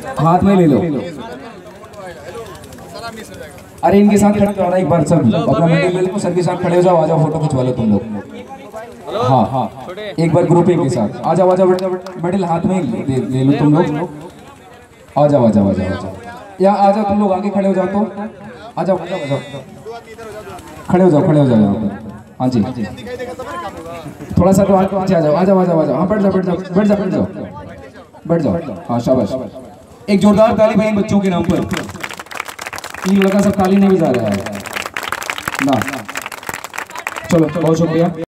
हाथ में ले लो। अरे इनके साथ खड़े हो एक बार सब अपना मेडल ले लो, सर के साथ खड़े हो जाओ, आ जाओ फोटो खिंचवा लो तुम लोग। हाँ हाँ एक बार ग्रुप एक के साथ आ जाओ, आ जाओ मेडल हाथ में ले लो तुम लोग। आ जाओ आ जाओ आ जाओ आ जाओ, या आ जाओ तुम लोग आगे खड़े हो जाओ, तो आ जाओ आ जाओ खड़े हो जाओ यहाँ पर। हाँ जी थोड़ा सा तो आगे आ जाओ, आ जाओ आ जाओ आ जाओ। हाँ बैठ जाओ बैठ जाओ बैठ जाओ बैठ जाओ बैठ जाओ। हाँ शाबाश, एक जोरदार ताली भाई बच्चों के नाम पर। तीन लड़का सब ताली नहीं बजा रहा है ना। चलो बहुत शुक्रिया।